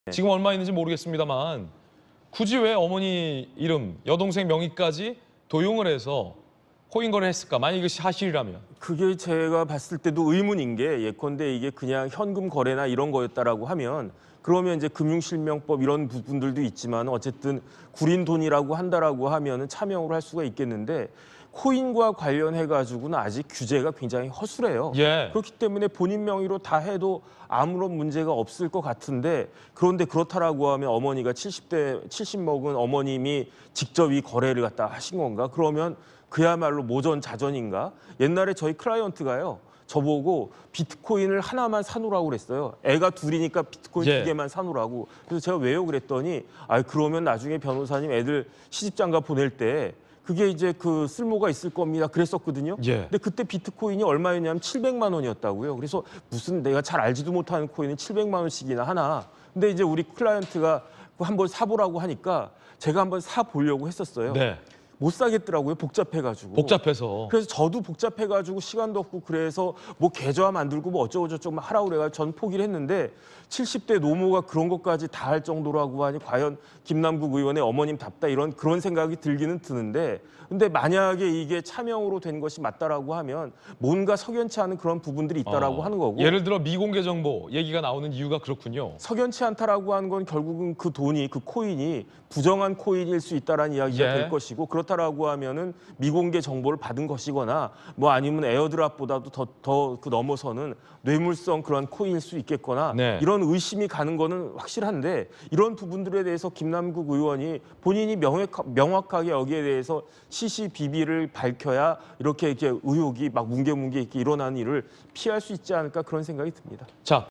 지금 얼마 있는지 모르겠습니다만 굳이 왜 어머니 이름, 여동생 명의까지 도용을 해서 코인 거래를 했을까? 만약 이것이 사실이라면. 그게 제가 봤을 때도 의문인 게 예컨대 이게 그냥 현금 거래나 이런 거였다라고 하면 그러면 이제 금융실명법 이런 부분들도 있지만 어쨌든 구린 돈이라고 한다라고 하면은 차명으로 할 수가 있겠는데 코인과 관련해 가지고는 아직 규제가 굉장히 허술해요. 예. 그렇기 때문에 본인 명의로 다 해도 아무런 문제가 없을 것 같은데 그런데 그렇다라고 하면 어머니가 70 먹은 어머님이 직접 이 거래를 갖다 하신 건가? 그러면 그야말로 모전자전인가? 옛날에 저희 클라이언트가요. 저보고 비트코인을 하나만 사놓으라고 그랬어요. 애가 둘이니까 비트코인 예. 2개만 사놓으라고. 그래서 제가 왜요? 그랬더니 그러면 나중에 변호사님 애들 시집장가 보낼 때 그게 이제 그 쓸모가 있을 겁니다. 그랬었거든요. 예. 근데 그때 비트코인이 얼마였냐면 700만 원이었다고요. 그래서 무슨 내가 잘 알지도 못하는 코인을 700만 원씩이나 하나. 근데 이제 우리 클라이언트가 한번 사보라고 하니까 제가 한번 사보려고 했었어요. 네. 못 사겠더라고요. 복잡해가지고. 복잡해서. 그래서 저도 복잡해가지고 시간도 없고 그래서 뭐 계좌 만들고 뭐 어쩌고 저쩌고 막 하라고 그래가지고 전 포기를 했는데 70대 노모가 그런 것까지 다 할 정도라고 하니 과연 김남국 의원의 어머님답다 이런 그런 생각이 들기는 드는데 근데 만약에 이게 차명으로 된 것이 맞다라고 하면 뭔가 석연치 않은 그런 부분들이 있다라고 하는 거고 예를 들어 미공개 정보 얘기가 나오는 이유가 그렇군요. 석연치 않다라고 하는 건 결국은 그 돈이 그 코인이 부정한 코인일 수 있다라는 이야기가 예. 될 것이고 그렇다라고 하면은 미공개 정보를 받은 것이거나 뭐 아니면 에어드랍보다도 더 그 넘어서는 뇌물성 그런 코인일 수 있겠거나 네. 이런 의심이 가는 거는 확실한데 이런 부분들에 대해서 김남국 의원이 본인이 명확하게 여기에 대해서 시시비비를 밝혀야 이렇게 의혹이 막 뭉게뭉게 이렇게 일어나는 일을 피할 수 있지 않을까 그런 생각이 듭니다. 자.